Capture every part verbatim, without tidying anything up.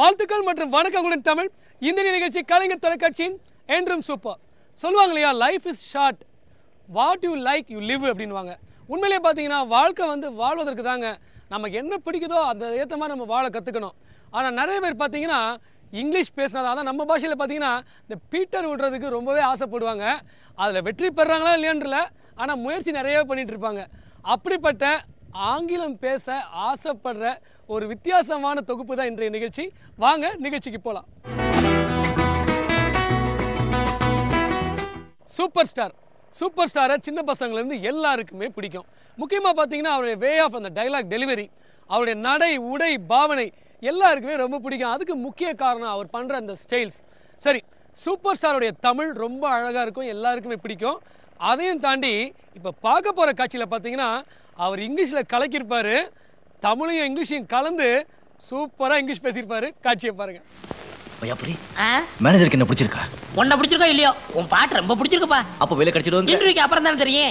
வாழ்த்துக்கள் மற்றும் வணக்கங்களுடன் தமிழ் இந்த நிகழ்ச்சி கலைஞர் தொலைக்காட்சியின் Yendrum சூப்பர். சொல்லுவாங்க இல்லையா, life is short, what you like you live அப்படின்வாங்க. உண்மையிலே பார்த்தீங்கன்னா வாழ்க்கை வந்து வாழ்வதற்கு தாங்க. நமக்கு என்ன பிடிக்குதோ அந்த ஏற்ற மாதிரி நம்ம வாழ கற்றுக்கணும். ஆனால் நிறைய பேர் பார்த்தீங்கன்னா இங்கிலீஷ் பேசினதா தான் நம்ம பாஷையில் பார்த்தீங்கன்னா இந்த பீட்டர் விடுறதுக்கு ரொம்பவே ஆசைப்படுவாங்க. அதில் வெற்றி பெறாங்களா இல்லையான்றல, ஆனால் முயற்சி நிறையவே பண்ணிகிட்டு இருப்பாங்க. அப்படிப்பட்ட ஆங்கிலம் பேச ஆசைப்படுற ஒரு வித்தியாசமான தொகுப்பு தான் இன்றைய நிகழ்ச்சி. வாங்க நிகழ்ச்சிக்கு போகலாம். சூப்பர் ஸ்டார் சூப்பர் ஸ்டாரை சின்ன பசங்கள்லேருந்து எல்லாருக்குமே பிடிக்கும். முக்கியமாக பார்த்தீங்கன்னா அவருடைய வே ஆஃப் அந்த டைலாக் டெலிவரி, அவருடைய நடை உடை பாவனை எல்லாருக்குமே ரொம்ப பிடிக்கும். அதுக்கு முக்கிய காரணம் அவர் பண்ணுற அந்த ஸ்டைல்ஸ். சரி, சூப்பர் ஸ்டாருடைய தமிழ் ரொம்ப அழகாக இருக்கும், எல்லாருக்குமே பிடிக்கும். அதையும் தாண்டி இப்போ பார்க்க போகிற காட்சியில் பார்த்தீங்கன்னா அவர் இங்கிலீஷில் கலக்கியிருப்பார், தமிழையும் இங்கிலீஷையும் கலந்து சூப்பராக இங்கிலீஷ் பேசியிருப்பார். காட்சியை பாருங்க. மேனேஜருக்கு என்ன பிடிச்சிருக்கா? உன்னை பிடிச்சிருக்கோ இல்லையோ, உன் பாட்டு ரொம்ப பிடிச்சிருக்குப்பா. அப்போ வேலை கிடைச்சிடுவாங்க. இன்டர்வியூக்கு அப்புறம் தானே தெரியும்.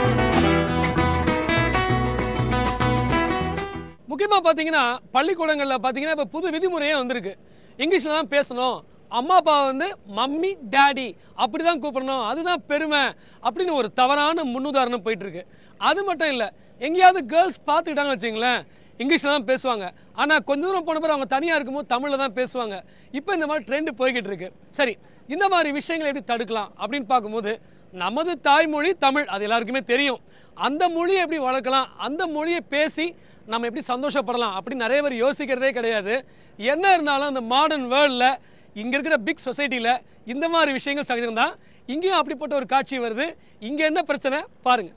முக்கியமாக பார்த்தீங்கன்னா பள்ளிக்கூடங்களில் பார்த்தீங்கன்னா இப்போ புது விதிமுறையே வந்திருக்கு. இங்கிலீஷில் தான் பேசணும், அம்மா அப்பா வந்து மம்மி டேடி அப்படி தான் கூப்பிடணும், அதுதான் பெருமை அப்படின்னு ஒரு தவறான முன்னுதாரணம் போயிட்டுருக்கு. அது மட்டும் இல்லை, எங்கேயாவது கேர்ள்ஸ் பார்த்துக்கிட்டாங்கன்னு வச்சுங்களேன், இங்கிலீஷில் தான் பேசுவாங்க. ஆனால் கொஞ்ச தூரம் போன பிறகு அவங்க தனியாக இருக்கும்போது தமிழில் தான் பேசுவாங்க. இப்போ இந்த மாதிரி ட்ரெண்டு போய்கிட்டு இருக்கு. சரி, இந்த மாதிரி விஷயங்களை எப்படி தடுக்கலாம் அப்படின்னு பார்க்கும்போது நமது தாய்மொழி தமிழ், அது எல்லாருக்குமே தெரியும். அந்த மொழியை எப்படி வளர்க்கலாம், அந்த மொழியை பேசி நம்ம எப்படி சந்தோஷப்படலாம் அப்படின்னு நிறைய பேர் யோசிக்கிறதே கிடையாது. என்ன இருந்தாலும் அந்த மாடர்ன் வேர்ல்டில் இங்கே இருக்கிற பிக் சொசைட்டியில் இந்த மாதிரி விஷயங்கள் சகஜம் தான். இங்கேயும் அப்படிப்பட்ட ஒரு காட்சி வருது. இங்கே என்ன பிரச்சனை பாருங்க.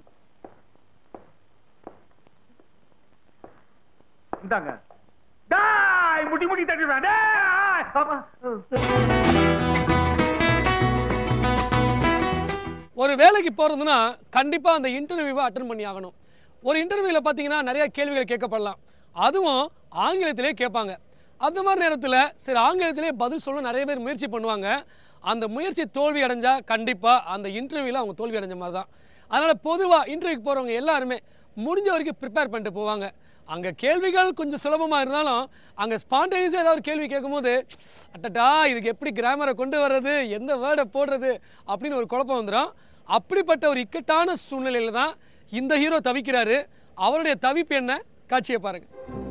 ஒரு வேலைக்கு போகிறதுனா கண்டிப்பாக அந்த இன்டர்வியூவை அட்டன் பண்ணி ஆகணும். ஒரு இன்டர்வியூவில் பார்த்தீங்கன்னா நிறைய கேள்விகள் கேட்கப்படலாம், அதுவும் ஆங்கிலத்திலே கேட்பாங்க. அந்த மாதிரி நேரத்தில் சரி ஆங்கிலத்திலே பதில் சொல்ல நிறைய பேர் முயற்சி பண்ணுவாங்க. அந்த முயற்சி தோல்வி அடைஞ்சால் கண்டிப்பாக அந்த இன்டர்வியூவில் அவங்க தோல்வி அடைஞ்ச மாதிரி தான். அதனால் பொதுவாக இன்டர்வியூக்கு போகிறவங்க எல்லாருமே முடிஞ்ச வரைக்கும் ப்ரிப்பேர் பண்ணிட்டு போவாங்க. அங்கே கேள்விகள் கொஞ்சம் சுலபமாக இருந்தாலும் அங்கே ஸ்பான்டேனியஸாக ஏதாவது ஒரு கேள்வி கேட்கும்போது அட்டட்டா இதுக்கு எப்படி கிராமரை கொண்டு வர்றது, எந்த வேர்டை போடுறது அப்படின்னு ஒரு குழப்பம் வந்துடும். அப்படிப்பட்ட ஒரு இக்கட்டான சூழ்நிலையில் தான் இந்த ஹீரோ தவிக்கிறாரு. அவருடைய தவிப்பு என்ன, காட்சியை பாருங்க.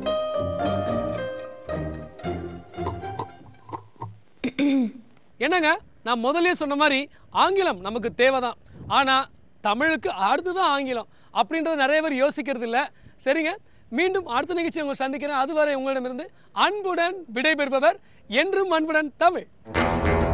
என்னங்க, நான் முதல்ல சொன்ன மாதிரி ஆங்கிலம் நமக்கு தேவைதான், ஆனால் தமிழுக்கு அடுத்துதான் ஆங்கிலம் அப்படின்றது நிறைய பேர் யோசிக்கிறது இல்லை. சரிங்க, மீண்டும் அடுத்த நிகழ்ச்சி உங்களை சந்திக்கிறேன். அதுவரை உங்களிடமிருந்து அன்புடன் விடைபெறுபவர் என்றும் அன்புடன் தமிழ்.